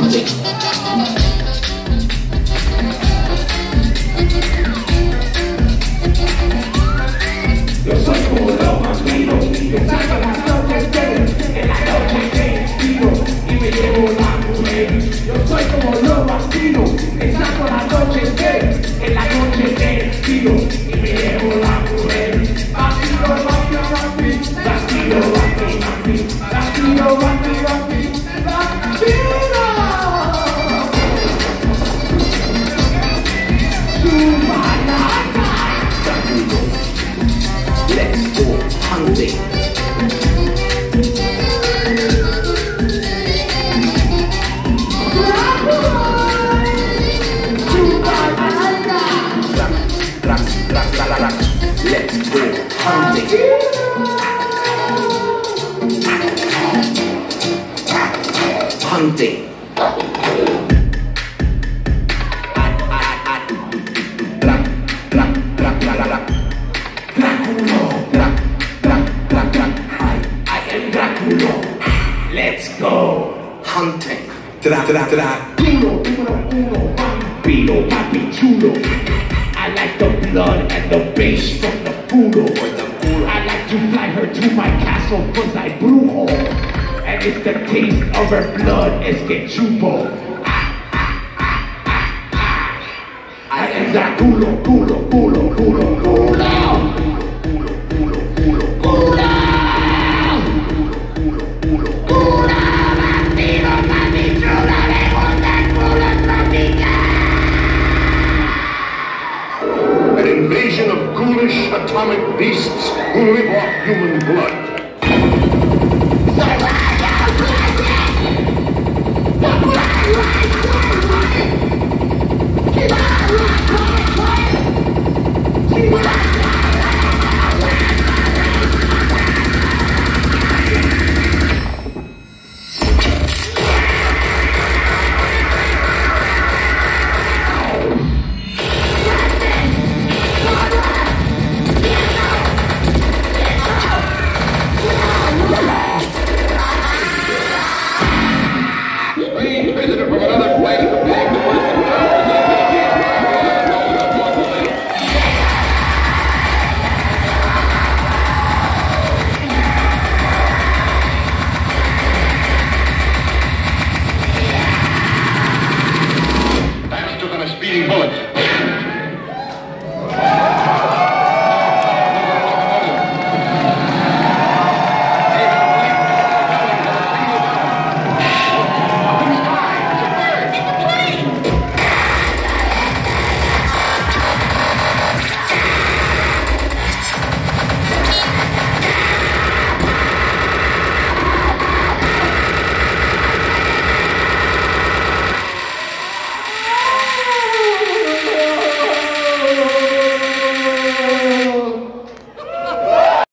hunting. Yo soy como los vampiros, que salgo las noches en la noche que inspiro y me llevo la mujer. Yo soy como los vampiros, que salgo las noches en la noche que inspiro y me llevo la mujer. Vampiro, vampiro, vampiro, vampiro, vampiro, vampiro, vampiro, vampiro, vampiro. Let's go hunting. Let's go hunting. Hunting. Draculo. Let's go hunting. Draculo, número uno, vampiro, papi chulo. I like the blood and the bass from the poodle. I like to fly her to my castle cause I brujo. And if the taste of her blood is que chupo. I am Draculo, culo, culo, culo.